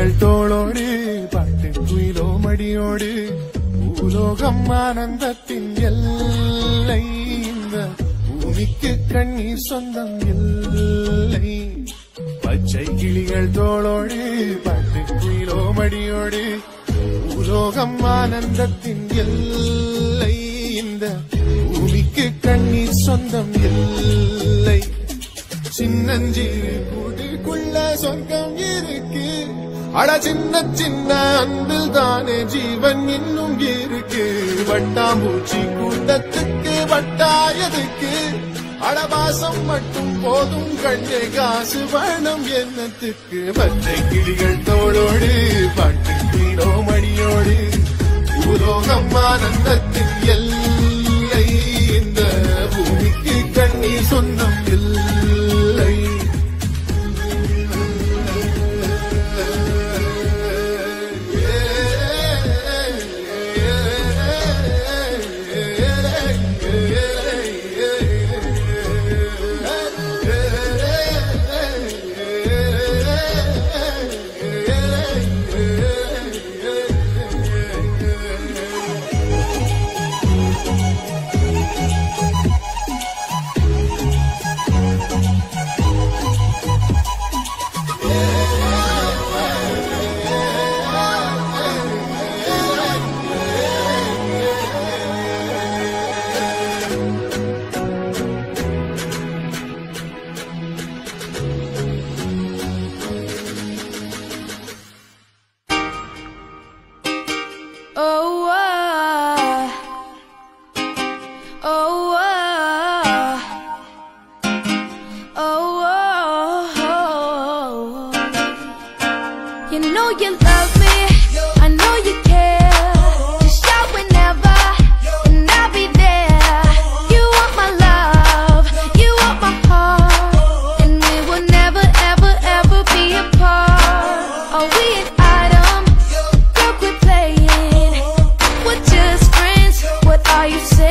கிளிகள் தோளோடு பாட்டு குயிலோ மடியோடு பூலோகம் ஆனந்தத்தின் எல்லை இந்த பூமிக்கு கண்ணீர் சொந்தம் இல்லை. பச்சை கிளிகள் தோளோடு பாட்டு குயிலோ மடியோடு பூலோகம் ஆனந்தத்தின் எல்லை இந்த பூமிக்கு கண்ணீர் சொந்தம் இல்லை. சின்னஞ்சிறு கூட்டுக்குள்ள சொர்க்கம் இருக்கு. அட சின்ன சின்ன அன்பில் தானே ஜீவன் இன்னும் இருக்கு. வட்டாம்பூச்சி கூட்டத்துக்கு வட்டாயதுக்கு அடவாசம் மட்டும் போதும் கண்ணே காசு வேணும் என்னத்துக்கு. பச்சை கிளிகள் தோளோடு பாட்டு குயிலோ மடியோடு பூலோகம் ஆனந்தத்தின் எல்லை இந்த பூமிக்கு கண்ணீர் சொந்தம் இல்லை. You say